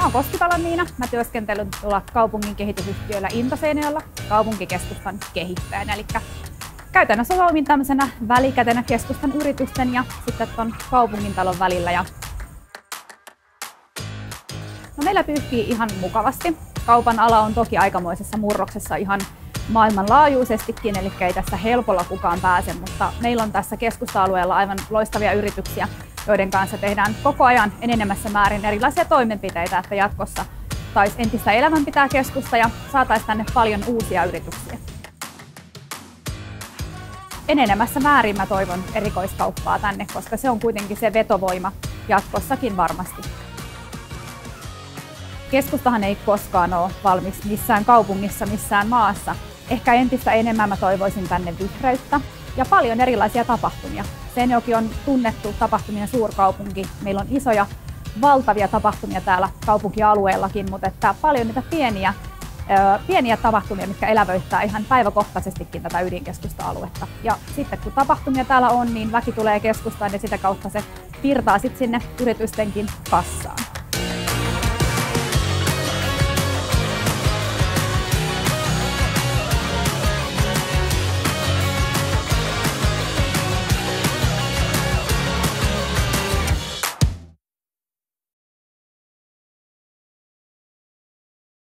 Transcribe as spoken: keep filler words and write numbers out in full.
oon Koskipalon Niina. Mä työskentelen tuolla kaupungin kehitysyhtiöllä Into-Seinäjoella kaupunkikeskustan kehittäjänä. Eli käytännössä toimin tämmöisenä välikätenä keskustan yritysten ja sitten ton kaupungintalon välillä. Ja no, meillä pyyhkii ihan mukavasti. Kaupan ala on toki aikamoisessa murroksessa ihan maailmanlaajuisestikin, eli ei tässä helpolla kukaan pääse, mutta meillä on tässä keskusta-alueella aivan loistavia yrityksiä, joiden kanssa tehdään koko ajan enenemässä määrin erilaisia toimenpiteitä, että jatkossa taisi entistä elämän pitää keskusta ja saataisiin tänne paljon uusia yrityksiä. Enenemässä määrin mä toivon erikoiskauppaa tänne, koska se on kuitenkin se vetovoima jatkossakin varmasti. Keskustahan ei koskaan ole valmis missään kaupungissa, missään maassa. Ehkä entistä enemmän mä toivoisin tänne vihreyttä ja paljon erilaisia tapahtumia. Seinäjoki on tunnettu tapahtumien suurkaupunki. Meillä on isoja, valtavia tapahtumia täällä kaupunkialueellakin, mutta että paljon niitä pieniä, ö, pieniä tapahtumia, mitkä elävöittää ihan päiväkohtaisestikin tätä ydinkeskusta-aluetta. Ja sitten kun tapahtumia täällä on, niin väki tulee keskustaan ja sitä kautta se virtaa sitten sinne yritystenkin kassaan.